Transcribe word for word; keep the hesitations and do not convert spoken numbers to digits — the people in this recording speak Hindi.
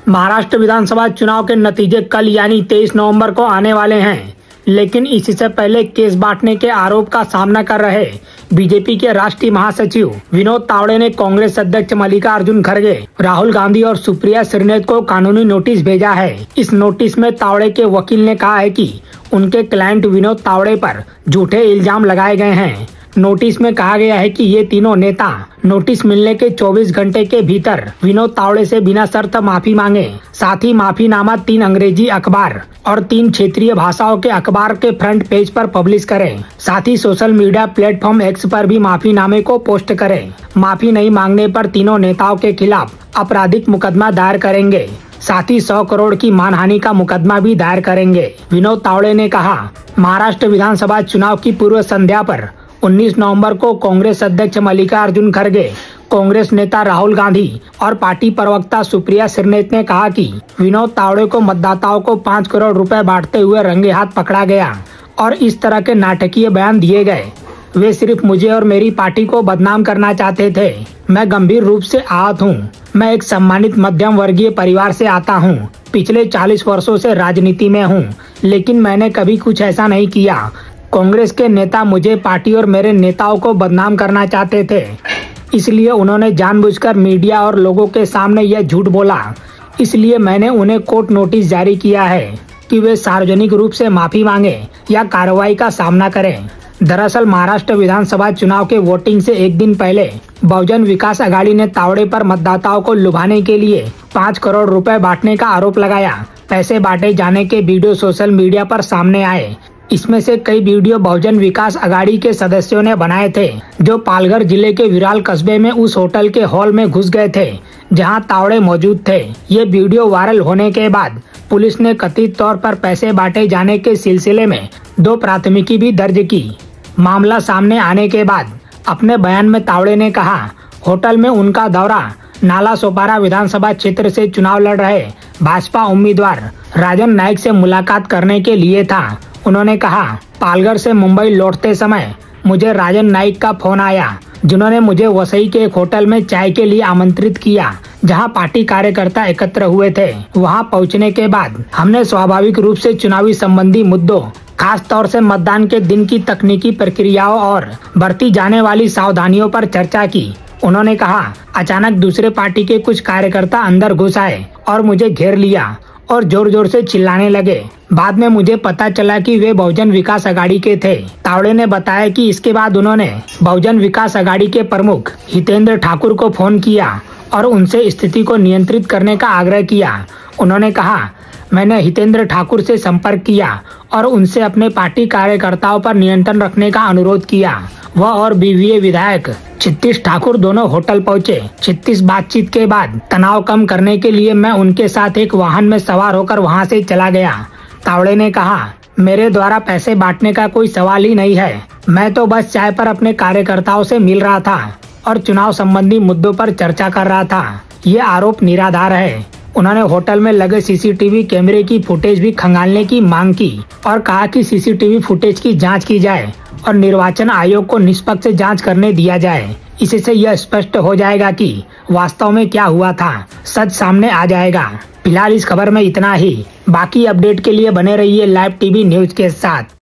महाराष्ट्र विधानसभा चुनाव के नतीजे कल यानी तेईस नवंबर को आने वाले हैं, लेकिन इससे पहले केस बांटने के आरोप का सामना कर रहे बीजेपी के राष्ट्रीय महासचिव विनोद तावड़े ने कांग्रेस अध्यक्ष मल्लिकार्जुन खड़गे, राहुल गांधी और सुप्रिया श्रीनेत को कानूनी नोटिस भेजा है। इस नोटिस में तावड़े के वकील ने कहा है कि उनके क्लाइंट विनोद तावड़े पर झूठे इल्जाम लगाए गए हैं। नोटिस में कहा गया है कि ये तीनों नेता नोटिस मिलने के चौबीस घंटे के भीतर विनोद तावड़े से बिना शर्त माफी मांगे, साथ ही माफीनामा तीन अंग्रेजी अखबार और तीन क्षेत्रीय भाषाओं के अखबार के फ्रंट पेज पर पब्लिश करें। साथ ही सोशल मीडिया प्लेटफॉर्म एक्स पर भी माफीनामे को पोस्ट करें। माफी नहीं मांगने पर तीनों नेताओं के खिलाफ आपराधिक मुकदमा दायर करेंगे, साथ ही सौ करोड़ की मानहानि का मुकदमा भी दायर करेंगे। विनोद तावड़े ने कहा, महाराष्ट्र विधानसभा चुनाव की पूर्व संध्या पर उन्नीस नवंबर को कांग्रेस अध्यक्ष मल्लिकार्जुन खड़गे, कांग्रेस नेता राहुल गांधी और पार्टी प्रवक्ता सुप्रिया श्रीनेत ने कहा कि विनोद तावड़े को मतदाताओं को पाँच करोड़ रुपए बांटते हुए रंगे हाथ पकड़ा गया और इस तरह के नाटकीय बयान दिए गए। वे सिर्फ मुझे और मेरी पार्टी को बदनाम करना चाहते थे। मैं गंभीर रूप से आहत हूँ। मैं एक सम्मानित मध्यम वर्गीय परिवार से आता हूँ। पिछले चालीस वर्षों से राजनीति में हूँ, लेकिन मैंने कभी कुछ ऐसा नहीं किया। कांग्रेस के नेता मुझे, पार्टी और मेरे नेताओं को बदनाम करना चाहते थे, इसलिए उन्होंने जानबूझकर मीडिया और लोगों के सामने यह झूठ बोला। इसलिए मैंने उन्हें कोर्ट नोटिस जारी किया है कि वे सार्वजनिक रूप से माफी मांगे या कार्रवाई का सामना करें। दरअसल महाराष्ट्र विधानसभा चुनाव के वोटिंग से एक दिन पहले बहुजन विकास अघाड़ी ने तावड़े पर मतदाताओं को लुभाने के लिए पाँच करोड़ रुपए बांटने का आरोप लगाया। पैसे बांटे जाने के वीडियो सोशल मीडिया पर सामने आए। इसमें से कई वीडियो बहुजन विकास अघाड़ी के सदस्यों ने बनाए थे, जो पालघर जिले के विराल कस्बे में उस होटल के हॉल में घुस गए थे जहां तावड़े मौजूद थे। ये वीडियो वायरल होने के बाद पुलिस ने कथित तौर पर पैसे बांटे जाने के सिलसिले में दो प्राथमिकी भी दर्ज की। मामला सामने आने के बाद अपने बयान में तावड़े ने कहा, होटल में उनका दौरा नाला सोपारा विधानसभा क्षेत्र से चुनाव लड़ रहे भाजपा उम्मीदवार राजन नाइक से मुलाकात करने के लिए था। उन्होंने कहा, पालघर से मुंबई लौटते समय मुझे राजन नाइक का फोन आया, जिन्होंने मुझे वसई के एक होटल में चाय के लिए आमंत्रित किया, जहां पार्टी कार्यकर्ता एकत्र हुए थे। वहां पहुंचने के बाद हमने स्वाभाविक रूप से चुनावी संबंधी मुद्दों, खास तौर से मतदान के दिन की तकनीकी प्रक्रियाओं और बरती जाने वाली सावधानियों पर चर्चा की। उन्होंने कहा, अचानक दूसरे पार्टी के कुछ कार्यकर्ता अंदर घुस आए और मुझे घेर लिया और जोर जोर से चिल्लाने लगे। बाद में मुझे पता चला कि वे बहुजन विकास अघाड़ी के थे। तावड़े ने बताया कि इसके बाद उन्होंने बहुजन विकास अघाड़ी के प्रमुख हितेंद्र ठाकुर को फोन किया और उनसे स्थिति को नियंत्रित करने का आग्रह किया। उन्होंने कहा, मैंने हितेंद्र ठाकुर से संपर्क किया और उनसे अपने पार्टी कार्यकर्ताओं पर नियंत्रण रखने का अनुरोध किया। वह और बीवीए विधायक क्षितिज ठाकुर दोनों होटल पहुंचे। क्षितिज बातचीत के बाद तनाव कम करने के लिए मैं उनके साथ एक वाहन में सवार होकर वहां से चला गया। तावड़े ने कहा, मेरे द्वारा पैसे बांटने का कोई सवाल ही नहीं है। मैं तो बस चाय पर अपने कार्यकर्ताओं से मिल रहा था और चुनाव संबंधी मुद्दों पर चर्चा कर रहा था। ये आरोप निराधार है। उन्होंने होटल में लगे सीसीटीवी कैमरे की फुटेज भी खंगालने की मांग की और कहा कि सीसीटीवी फुटेज की जांच की जाए और निर्वाचन आयोग को निष्पक्ष जांच करने दिया जाए। इससे यह स्पष्ट हो जाएगा कि वास्तव में क्या हुआ था, सच सामने आ जाएगा। फिलहाल इस खबर में इतना ही। बाकी अपडेट के लिए बने रहिए लाइव टीवी न्यूज के साथ।